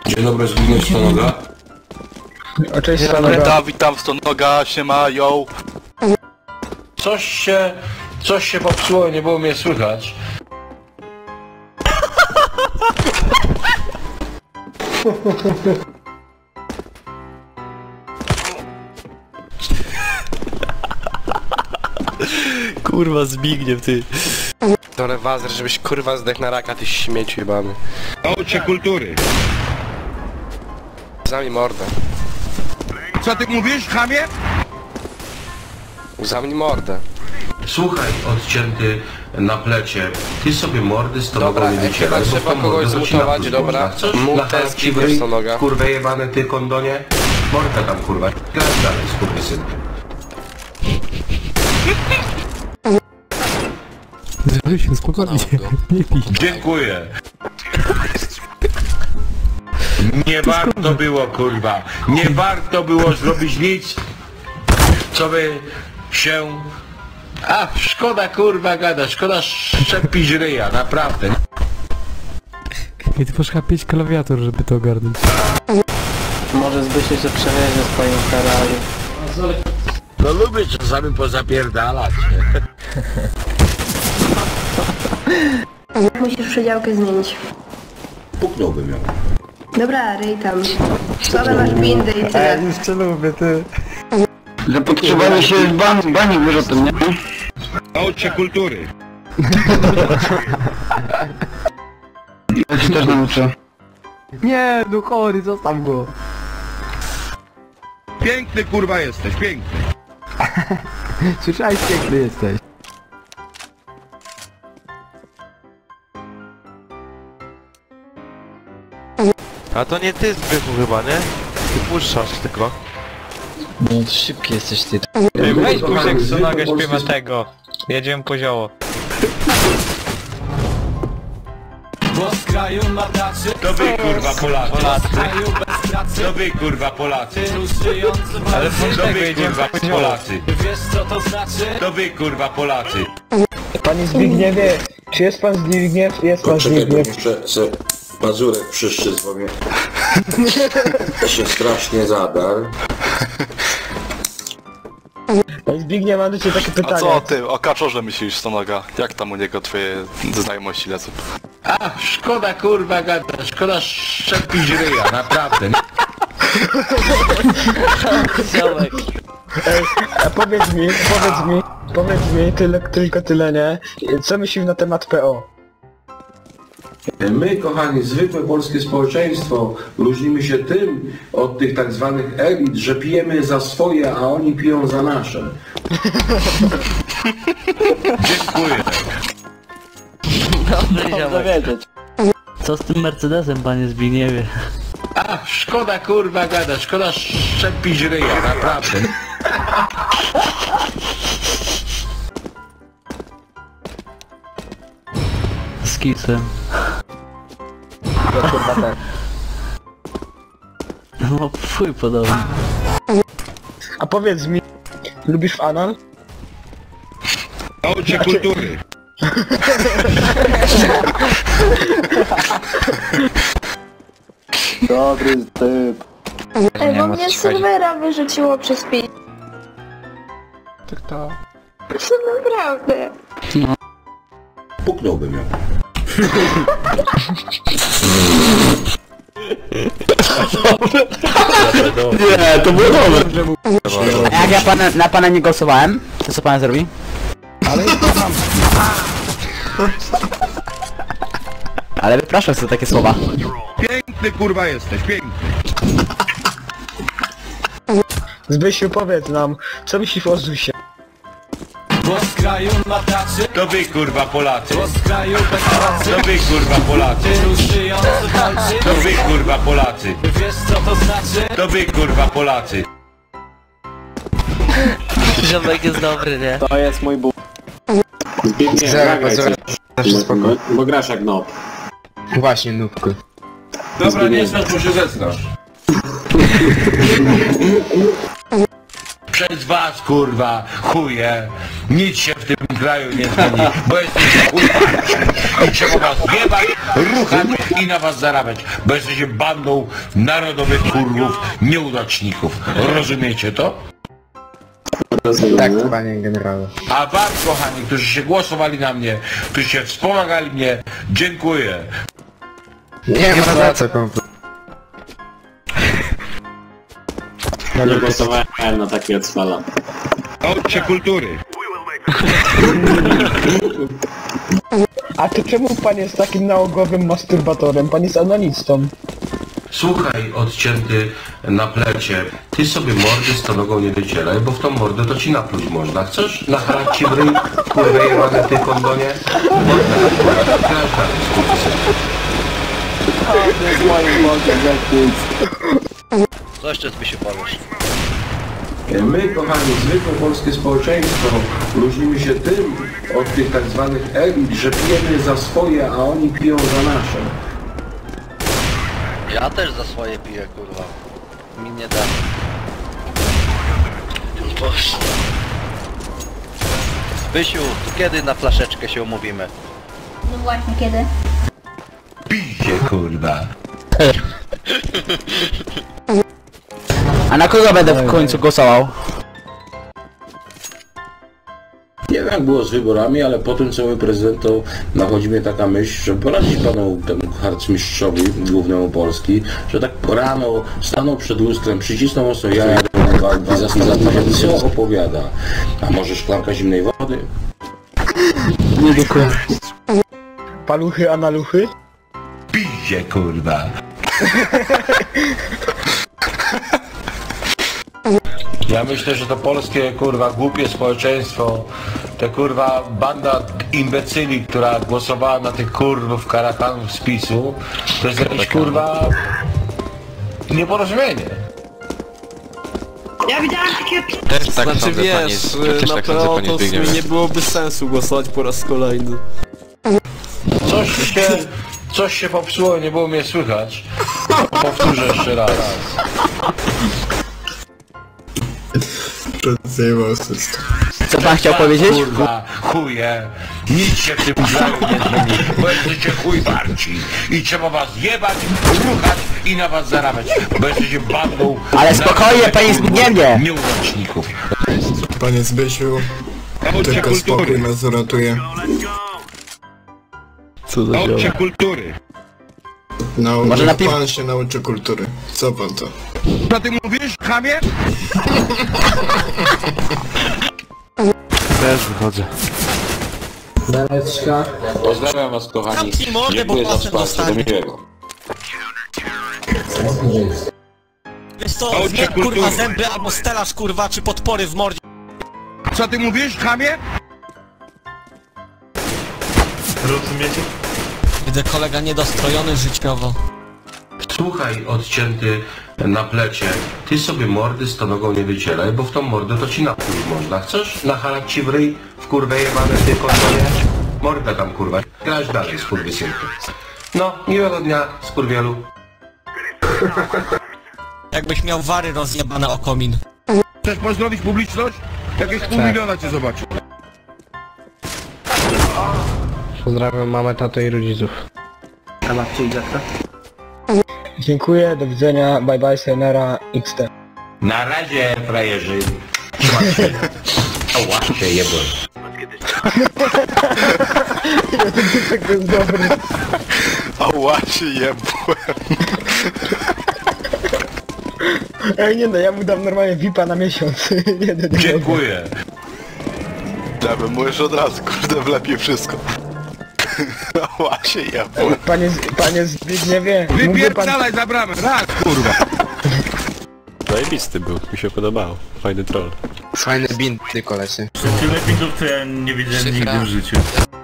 Dzień dobry, Zbigniew Stonoga. O, cześć, Dzień dobry, witam Stonoga, siema, yo. Coś się popsuło, nie było mnie słychać. Kurwa, Zbigniew, ty. Dole wazer, żebyś kurwa zdech na raka, ty śmieciu jebany. Nauczę kultury. Zamknij mordę. Co ty mówisz, chamie? Zamknij mordę. Słuchaj, odcięty na plecie. Ty sobie mordy z tobą Dobra, nie wycieraj. chyba trzeba kogoś zmutować, dobra. Mów ten Zbigniew Stonoga. Kurwa jebany ty kondonie. Mordę tam kurwa. Grać dalej, skurwysyn. Zresztą spokojnie, nie pij. Dziękuję. Nie warto było, kurwa. Nie warto było zrobić nic, co by się... A, szkoda kurwa gada, szkoda szczepić ryja, naprawdę. I ty poszła 5 klawiatur, żeby to ogarnąć. Może Zbysiu się przewiezie swoim Ferrari. No lubię czasami pozapierdalać. Musisz przedziałkę zmienić. Puknąłbym ją. Dobra, ryj tam. Słabe masz bindy i tyle. Jeszcze lubię, ty. Zapotrzebowanie się w bani wyrzutem, nie? Nauczę kultury. Ja się też nauczę. Nie, no chory, zostaw go. Piękny kurwa jesteś, piękny. Słyszałeś, piękny jesteś. A to nie ty, Zbychu, chyba, nie? Ty puszczasz tylko. No to szybki jesteś ty. Weź Guziek Stonoga śpiewa tego. Jedziemy po zioło. To wy kurwa Polacy. To wy kurwa Polacy. Ale po To tego wy jedziemy kurwa po zioło. Polacy. To wy kurwa Polacy. Panie Zbigniewie, czy jest pan Zbigniew? Jest pan Zbigniew. muszę se Mazurek przyszczyt, bo mnie się strasznie zadarł. Panie Zbigniew, mam do ciebie takie A pytanie. co o tym, o Kaczorze myślisz, Stonoga? Jak tam u niego twoje znajomości lecą? A, szkoda kurwa gada, szkoda szczepić ryja, naprawdę. Ej, a powiedz mi, tylko tyle, nie? Co myślisz na temat PO? My, kochani, zwykłe polskie społeczeństwo, różnimy się tym od tych tak zwanych elit, że pijemy za swoje, a oni piją za nasze. Dziękuję. Dobrze wiedzieć. Co z tym Mercedesem, panie Zbigniewie? A, szkoda kurwa gada, szkoda szczepić ryja, naprawdę. Z kisem. To kurwa tak. No, fuj podobny. A powiedz mi, lubisz w anal? Nauczę kultury. Dobry typ. Ej, bo mnie z serwera wyrzuciło przez pi... Tak to. To naprawdę. Puknąłbym ją. Nie, to było dobre. A jak ja na pana nie głosowałem, to co pan zrobi? Ale wypraszam sobie takie słowa. Piękny kurwa jesteś, piękny. Zbysiu, powiedz nam, co myślisz o Zusie? To wy kurwa Polacy. To wy kurwa Polacy. To wy kurwa Polacy. To wy kurwa Polacy. Ziomek jest dobry, nie? To jest mój Bóg. Bo grasz jak nob. Właśnie, nubku. Dobra, nie znasz, bo się zestrasz. przez was, kurwa, chuje, nic się w tym kraju nie zmieni, bo jesteście chujparci i trzeba was jebać, ruchać i na was zarabiać, bo jesteście bandą narodowych kurwów, nieudaczników. Rozumiecie to? Tak, panie generalu. A wam, kochani, którzy się głosowali na mnie, którzy się wspomagali mnie, dziękuję. Nie ma za co kompletnie. Nie głosowałem na takie odswala. Nauczcie kultury. A to czemu pan jest takim nałogowym masturbatorem? Pan jest anonistą. Słuchaj, odcięty na plecie, ty sobie mordy z tą nogą nie wycieraj, bo w tą mordę to ci napluć można. Chcesz nachalać ci w ryj, kurwa jebane ty kondonie? Mordę, grasz dalej, skurwysyn. Co jeszcze ty się powiesz? My, kochani, zwykłe polskie społeczeństwo, różnimy się tym od tych tak zwanych elit, że pijemy za swoje, a oni piją za nasze. Ja też za swoje piję, kurwa. Mi nie da. Boże. Bysiu, to kiedy na flaszeczkę się umówimy? No właśnie, kiedy? Piździe, kurwa. A na kogo będę w końcu głosował? Nie wiem jak było z wyborami, ale po tym co mój prezydent, to nachodzi mnie taka myśl, że poradzić panu temu harcmistrzowi, głównemu Polski, że tak rano stanął przed lustrem, przycisnął mocno jaja do walki, zastanowił się, co opowiada. A może szklanka zimnej wody? Nie dziękuję. Paluchy, analuchy? Piździe, kurwa. Ja myślę, że to polskie, kurwa, głupie społeczeństwo, te kurwa banda imbecyli, która głosowała na tych kurwów karakanów z PiS-u, to jest jakieś kurwa nieporozumienie. Ja widziałam takie... Też tak Znaczy sądzę, wiesz, też na tak sądzę, PO panie to w sumie Zbigniewie. nie byłoby sensu głosować po raz kolejny. Coś się popsuło, nie było mnie słychać. Powtórzę jeszcze raz. Co pan chciał powiedzieć? Kurwa, chuje, nic się w tym kraju nie zmieni, bo jesteście chujparci i trzeba was jebać, ruchać i na was zarabiać, bo jesteście bandą... Ale spokojnie, panie Zbigniewie! ...nieudaczników. Panie Zbysiu, tylko spokój nas uratuje. Co za dzieło? kultury. No, Może niech na pan się nauczy kultury. Co pan to? Co ty mówisz, chamie? Też wychodzę. Pozdrawiam was, kochani. Dziękuję za wsparcie, do miłego. Wiesz co, nie kurwa zęby albo stelaż kurwa, czy podpory w mordzie. Co ty mówisz, chamie? Rozumiecie? Widzę kolega niedostrojony życiowo. Słuchaj, odcięty na plecie, ty sobie mordy z tą nogą nie wycieraj, bo w tą mordę to ci napluć można. Chcesz nachalać ci w ryj, w kurwę jebane ty kondonie? Mordę tam kurwa, grasz dalej, skurwysynku. No, miłego dnia, skurwielu. Jakbyś miał wary rozjebane o komin. Chcesz pozdrowić publiczność? Jakieś pół miliona cię zobaczy. Pozdrawiam mamę, tatę i rodziców. Dziękuję, do widzenia, bye bye, sayonara, XT. Na razie, frajerzy. Trzymaj się. Ała, się jebłem. To jest dobry. Ała, się jebłem. Ej, nie no, ja mu dam normalnie VIP-a na miesiąc. Dziękuję. Ja bym mu już od razu, kurde, wlepił wszystko. Ała, się jebłem. Panie Zbigniewie, mógłby pan... Wypierdalaj za bramę, raz, kurwa. Zajebisty był, mi się podobało. Fajny troll. Fajne binty, kolesie. Tyle bindów to ja nie widziałem nigdy w życiu.